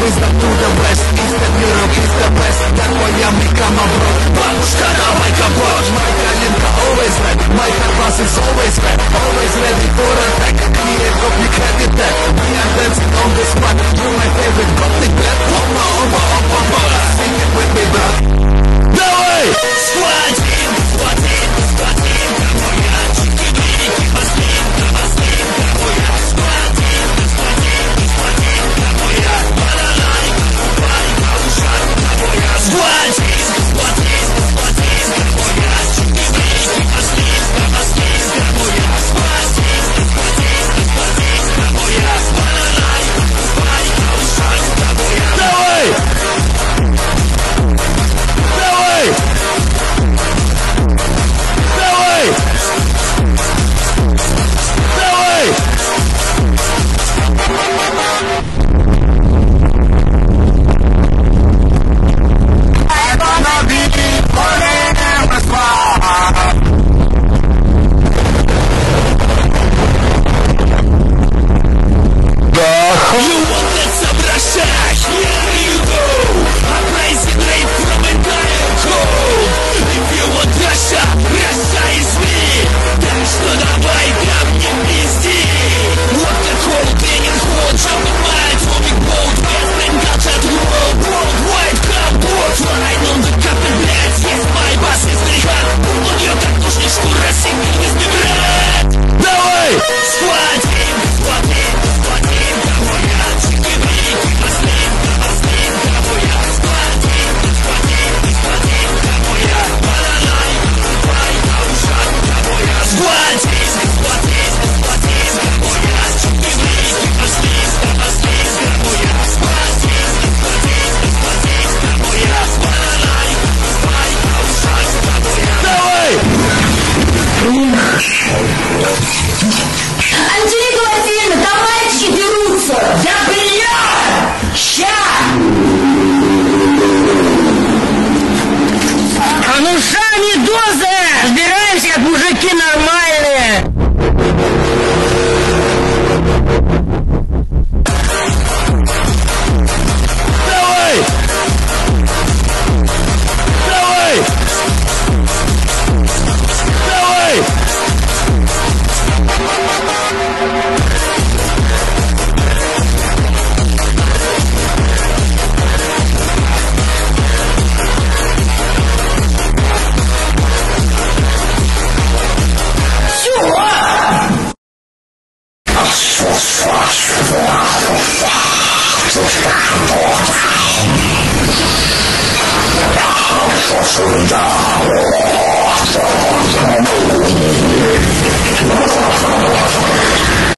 always back to the west. Eastern Europe is the best. That's why I'm become a bro. Babushka, давай капот. My Kalinka always ready. My Karbas is always red. Always ready for attack. Here copy credit that. We are dancing on the spot. You're my favorite gothic black. Opa, opa, opa, opa. Sing it with me, bro. Давай! Squatinka, Squatinka, Squatinka моя. Чики-брики, маслинка, маслинка моя. Squatinka, Squatinka, Squatinka моя. Балалайка, балалайка, ушанка моя. Squatinka, Squatinka, Squatinka моя. Чики-брики, маслинка, маслинка моя. Squatinka, Squatinka, Squatinka моя. Балалайка, балалайка, ушанка моя. Давай! Давай! Давай! Давай! I wanna be forever smart. You want that соображать? Here you go. Amazing rate from entire code. If you want Russia, Russia is me. Так что давай ко мне пизди. Вот такой тренинг ход, jumping mind, moving bold. Best brain culture to world, worldwide компот. Flying on the carpet, блядь, yes, my boss is very hard. У нее как нужник шкура, синий не сбирает. Давай! Squatinka, Squatinka, Squatinka моя. Чики-брики, маслинка, маслинка моя. Squatinka, Squatinka, Squatinka моя. Балалайка, балалайка, ушанка моя. Squatinka, Squatinka, Squatinka моя. Чики-брики, маслинка, маслинка моя. Squatinka, Squatinka, Squatinka моя. Балалайка, балалайка, ушанка моя. Давай! Антилегуативно, товарищи дерутся! Да блядь! Ща! А ну шани дозы! Разбираемся, как мужики нормальные! Давай! Давай! Давай!